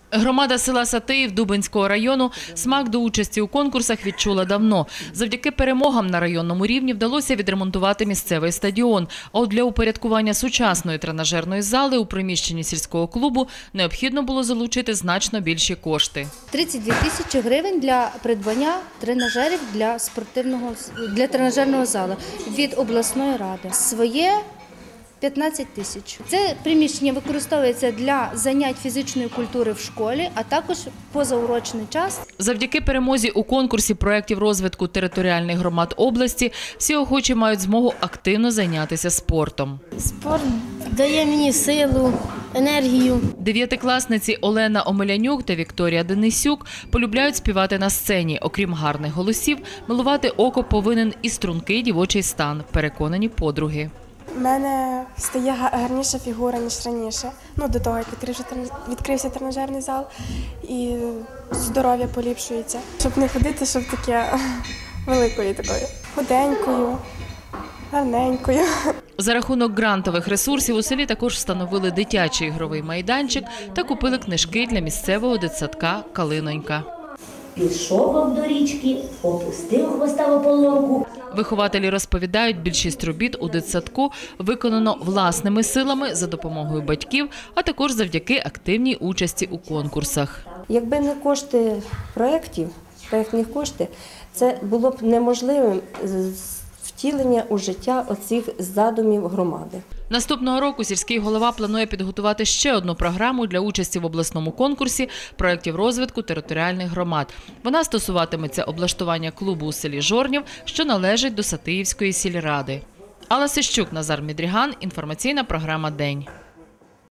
Громада села Сатиїв Дубенського району смак до участі у конкурсах відчула давно. Завдяки перемогам на районному рівні вдалося відремонтувати місцевий стадіон. А от для упорядкування сучасної тренажерної зали у приміщенні сільського клубу необхідно було залучити значно більші кошти. 32 тисячі гривень для придбання тренажерів для тренажерного залу від обласної ради. Своє 15 тисяч. Це приміщення використовується для занять фізичної культури в школі, а також позаурочний час. Завдяки перемозі у конкурсі проєктів розвитку територіальних громад області всі охочі мають змогу активно зайнятися спортом. Спорт дає мені силу, енергію. Дев'ятикласниці Олена Омелянюк та Вікторія Денисюк полюбляють співати на сцені. Окрім гарних голосів, милувати око повинен і стрункий дівочий стан, переконані подруги. У мене стає гарніша фігура, ніж раніше. До того, як відкрився тренажерний зал, і здоров'я поліпшується. Щоб не ходити, щоб таке великою такою, худенькою, гарненькою. За рахунок грантових ресурсів у селі також встановили дитячий ігровий майданчик та купили книжки для місцевого дитсадка «Калинонька». Пішов до річки, опустив хвоста в ополонку. Вихователі розповідають, більшість робіт у дитсадку виконано власними силами за допомогою батьків, а також завдяки активній участі у конкурсах. Якби не кошти проєктні кошти, це було б неможливим втілення у життя оцих задумів громади. Наступного року сільський голова планує підготувати ще одну програму для участі в обласному конкурсі проєктів розвитку територіальних громад. Вона стосуватиметься облаштування клубу у селі Жорнів, що належить до Сатиївської сільради. Алла Сищук, Назар Мідріган. Інформаційна програма «День».